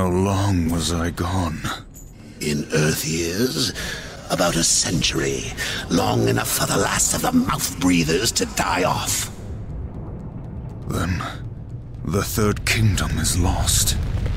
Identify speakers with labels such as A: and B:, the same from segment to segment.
A: long was I gone?
B: In Earth years, about a century. Long enough for the last of the mouth-breathers to die off.
A: Then, the Third Kingdom is lost.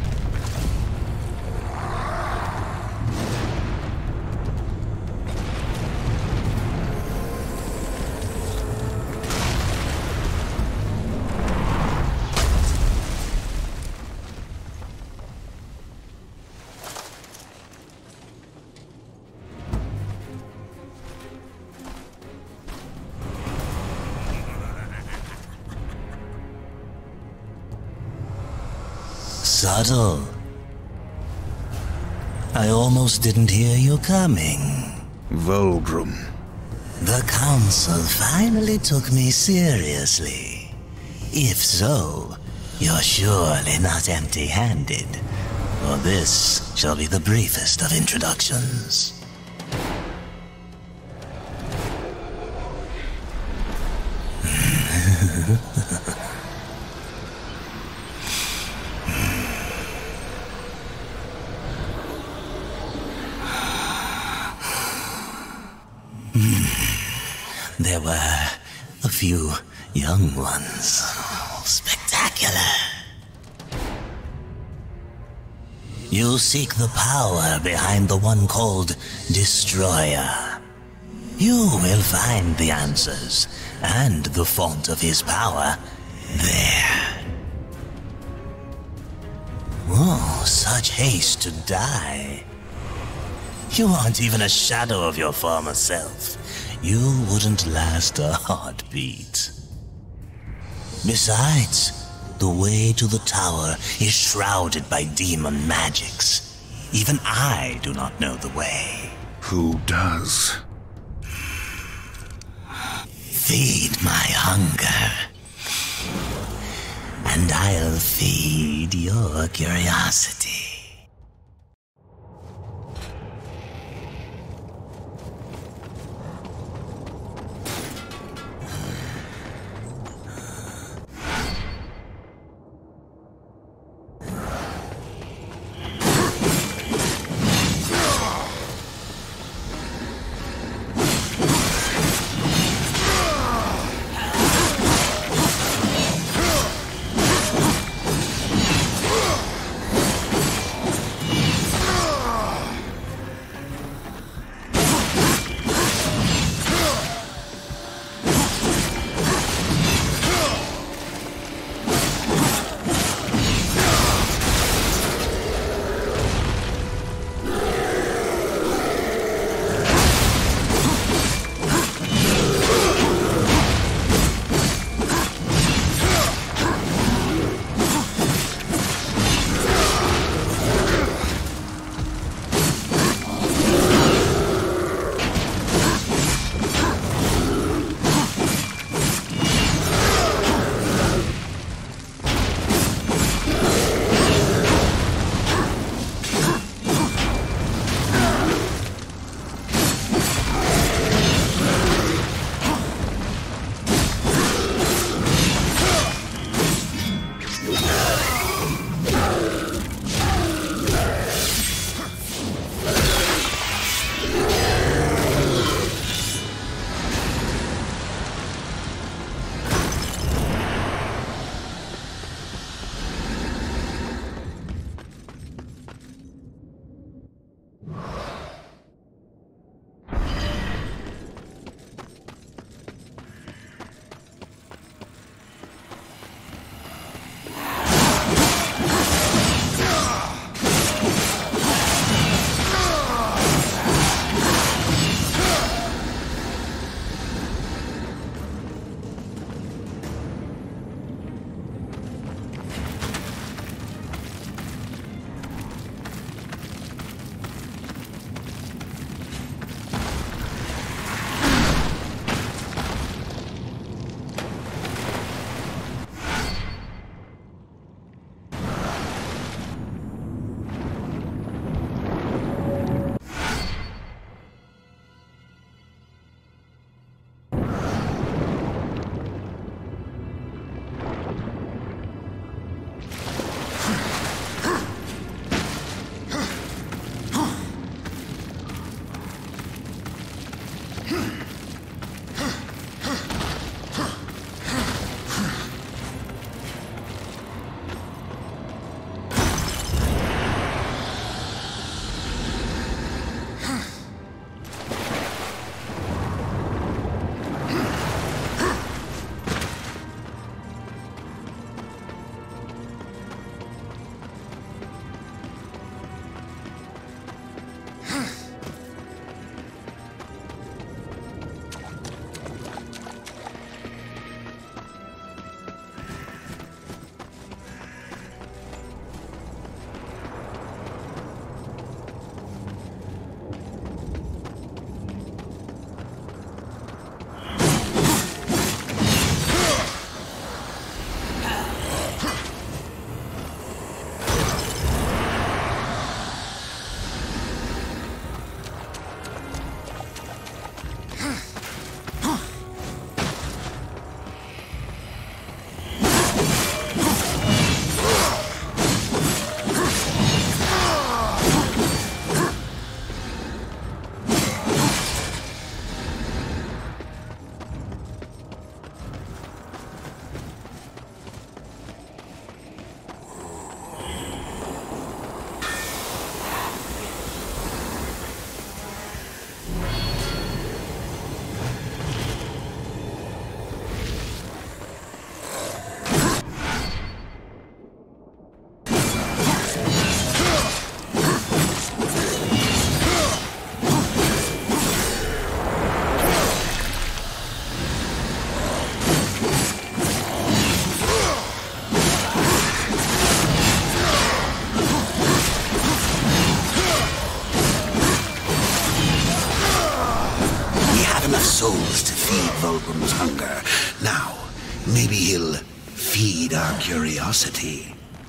C: Subtle. I almost didn't hear you coming.
A: Vulgrim.
C: The Council finally took me seriously. If so, you're surely not empty-handed, for this shall be the briefest of introductions. There were a few young ones. Spectacular. You seek the power behind the one called Destroyer. You will find the answers and the font of his power there. Oh, such haste to die. You aren't even a shadow of your former self. You wouldn't last a heartbeat. Besides, the way to the tower is shrouded by demon magics. Even I do not know the way.
A: Who does?
C: Feed my hunger, and I'll feed your curiosity.
B: souls to feed Volgrim's hunger. Now, maybe he'll feed our curiosity.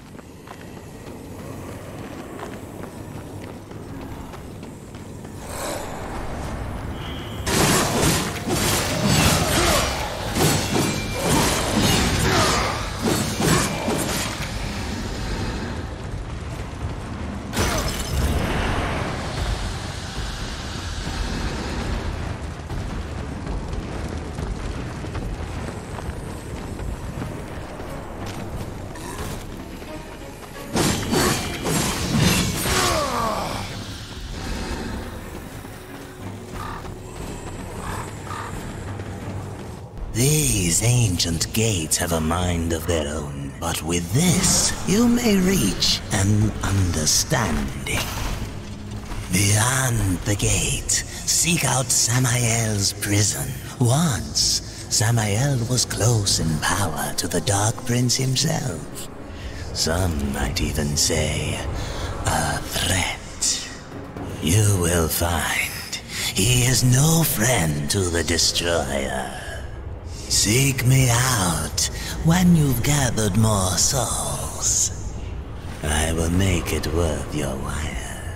C: These ancient gates have a mind of their own, but with this, you may reach an understanding. Beyond the gate, seek out Samael's prison. Once, Samael was close in power to the Dark Prince himself. Some might even say, a threat. You will find he is no friend to the Destroyer. Seek me out when you've gathered more souls. I will make it worth your while.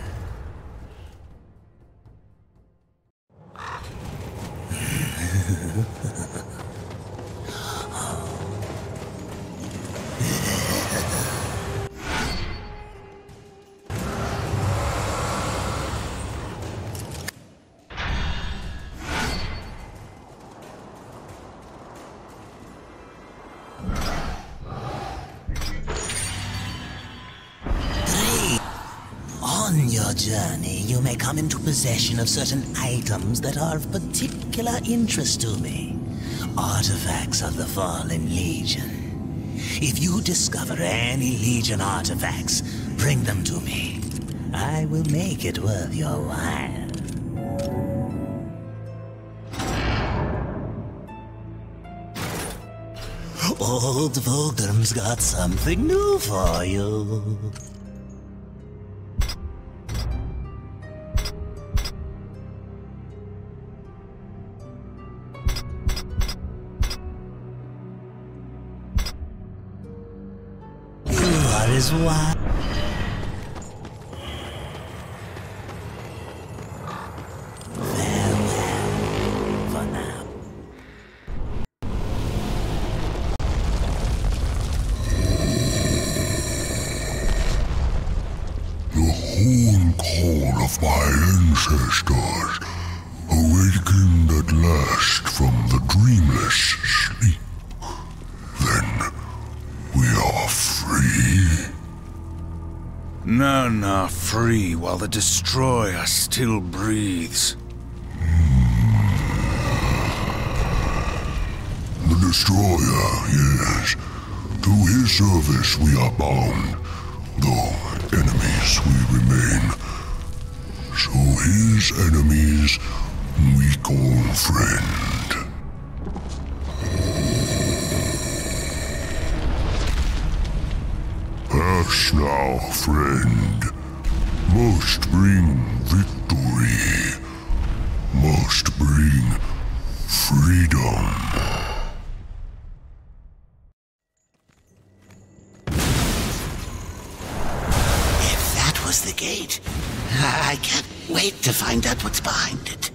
C: On your journey, you may come into possession of certain items that are of particular interest to me. Artifacts of the Fallen Legion. If you discover any Legion artifacts, bring them to me. I will make it worth your while. Old Volgrim's got something new for you. Is why. Farewell for now.
A: The horn call of my ancestors awakened at last from the dreamless sleep. Then we are free. None are free while the Destroyer still breathes. The Destroyer, yes. To his service we are bound, though enemies we remain. So his enemies we call friend. Pass now, friend. Must bring victory. Must bring freedom.
B: If that was the gate, I can't wait to find out what's behind it.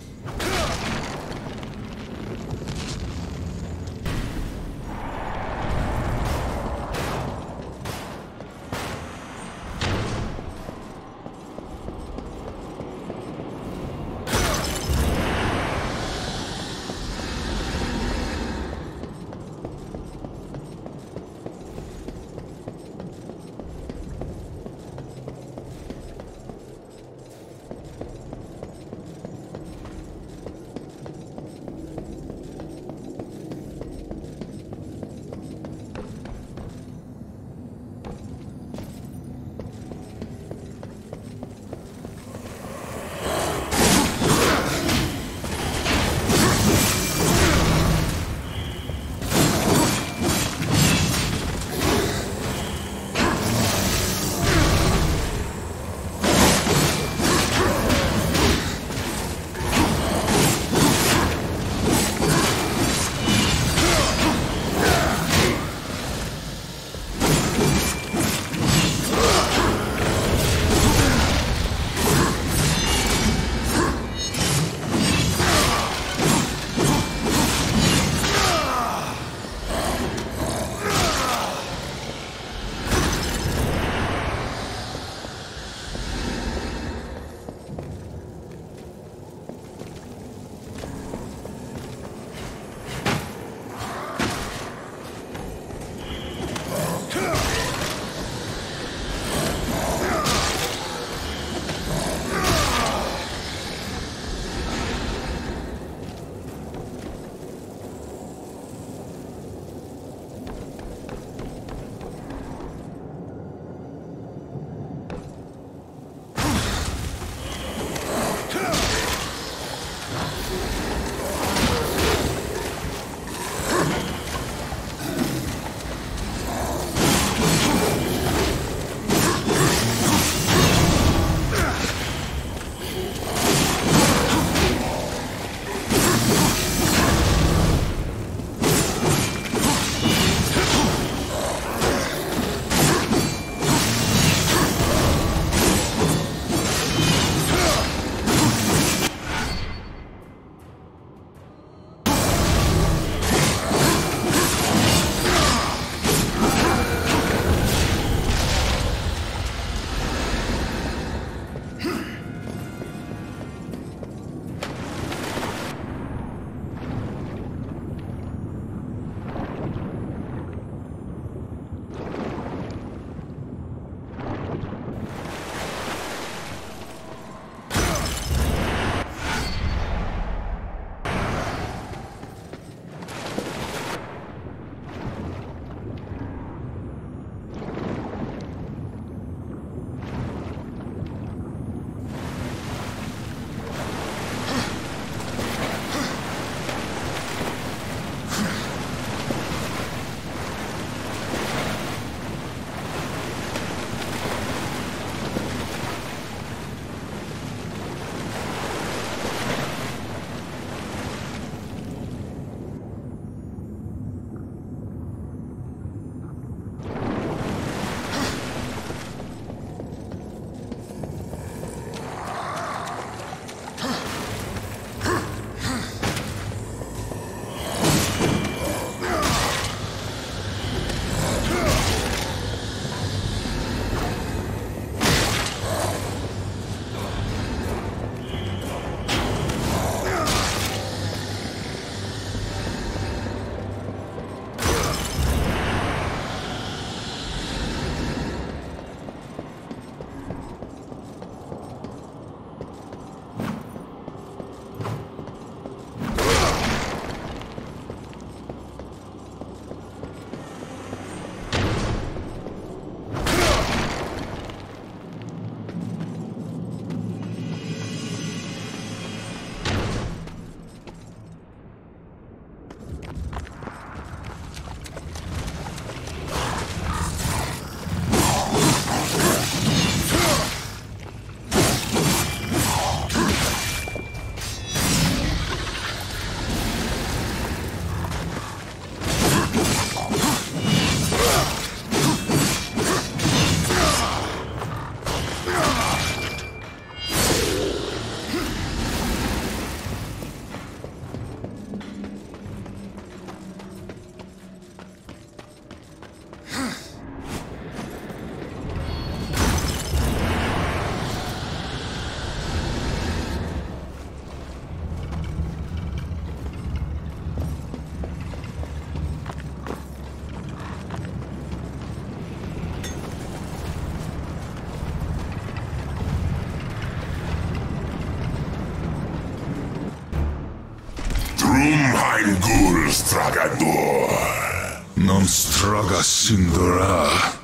D: Ein Ghouls Tragador.
A: Non straga sindora.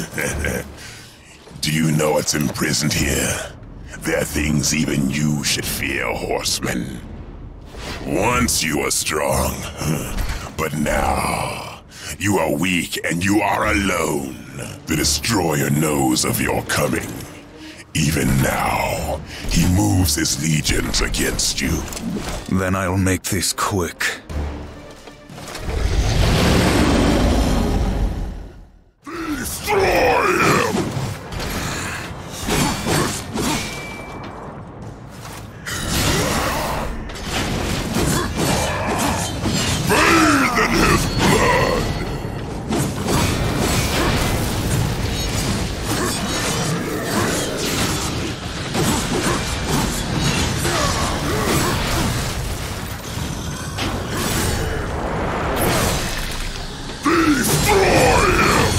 D: Do you know what's imprisoned here? There are things even you should fear, horseman. Once you were strong, but now you are weak and you are alone. The Destroyer knows of your coming. Even now, he moves his legions against you.
A: Then I'll make this quick.
D: Destroy him! Bathe in his blood! Destroy him!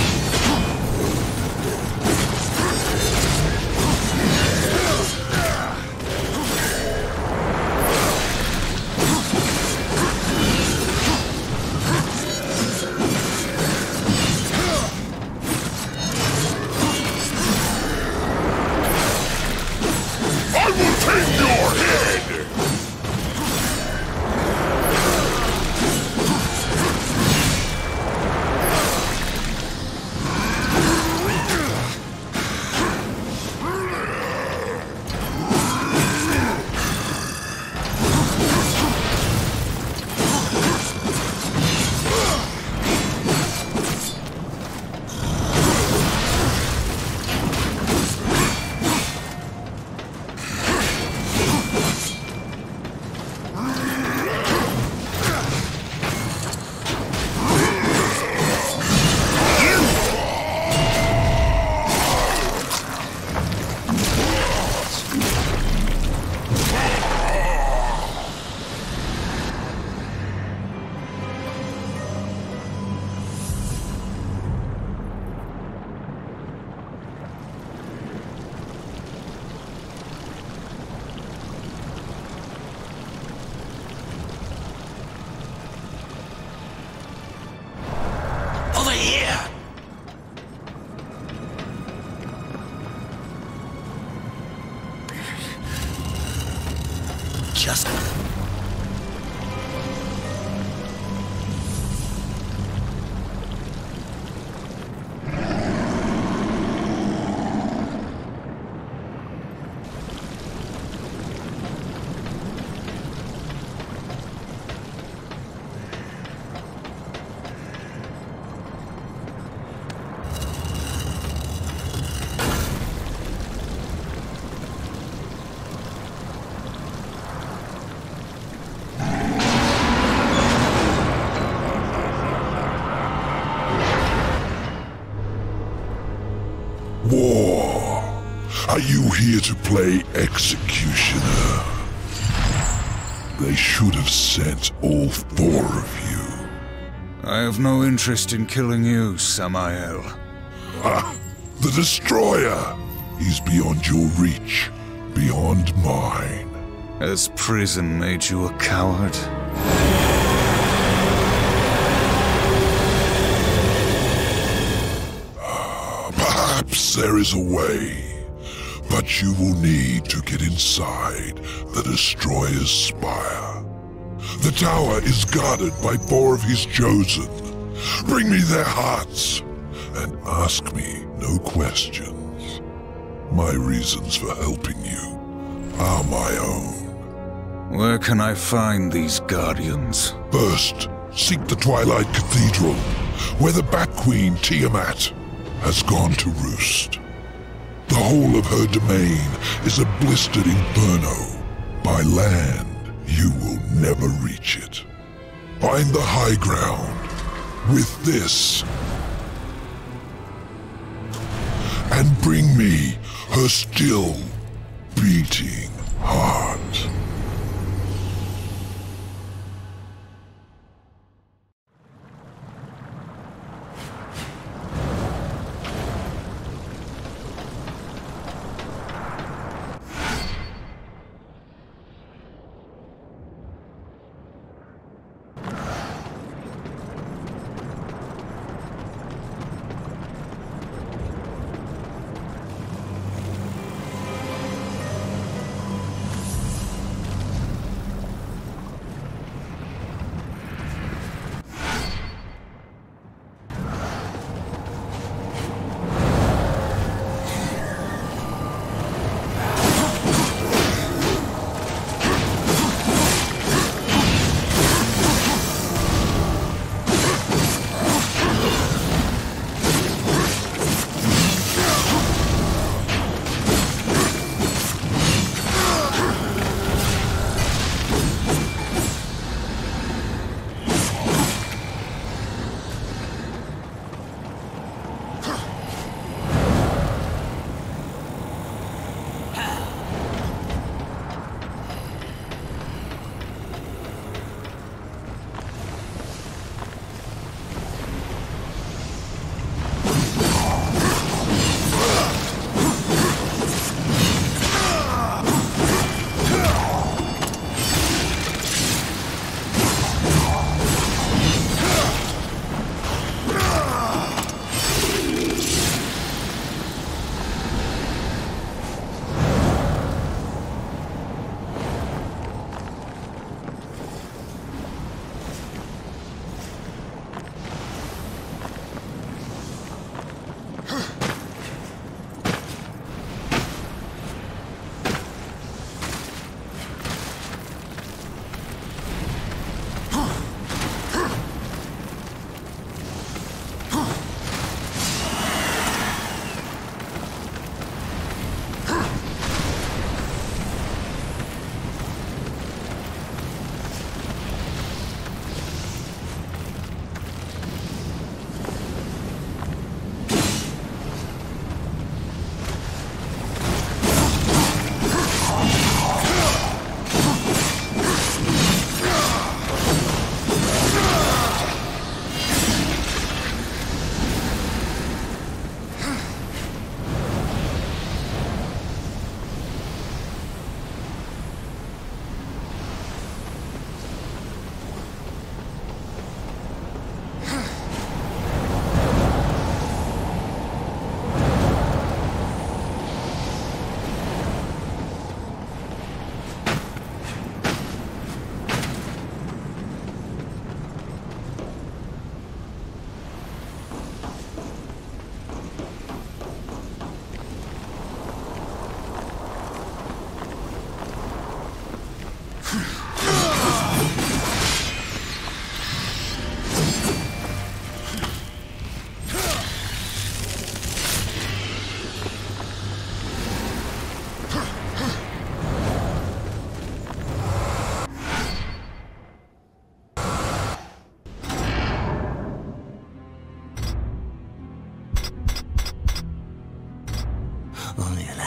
D: I will take your head!
B: Over here! Just...
D: War, are you here to play executioner? They should have sent all four of you.
A: I have no interest in killing you, Samael.
D: Ha! The Destroyer! He's beyond your reach, beyond mine.
A: Has prison made you a coward?
D: Perhaps there is a way, but you will need to get inside the Destroyer's spire. The tower is guarded by four of his chosen. Bring me their hearts, and ask me no questions. My reasons for helping you are my own.
A: Where can I find these guardians?
D: First, seek the Twilight Cathedral, where the Bat Queen Tiamat has gone to roost. The whole of her domain is a blistered inferno. By land, you will never reach it. Find the high ground with this, and bring me her still beating heart.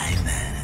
C: right then.